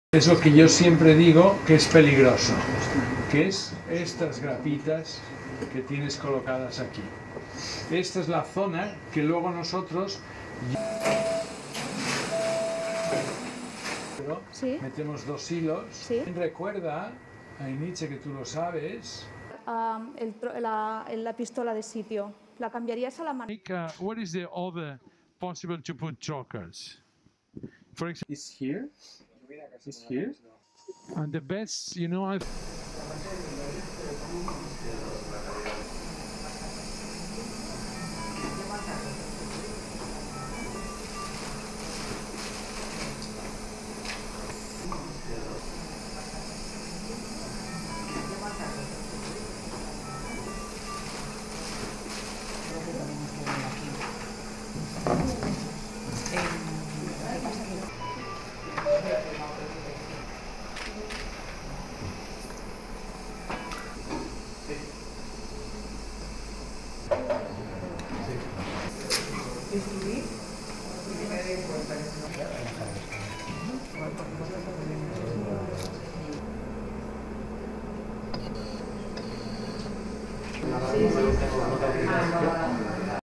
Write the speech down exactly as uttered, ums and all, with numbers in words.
Es lo que yo siempre digo que es peligroso, que es estas grapitas que tienes colocadas aquí. Esta es la zona que luego nosotros Sí. metemos dos hilos. Sí. Recuerda, Ainiche, que tú lo sabes. Um, el, la, la pistola de sitio, ¿la cambiarías a la mano? Uh, what is the other possible to put chokers? For example, is here. Is here. And the best, you know, I've Sí, sí.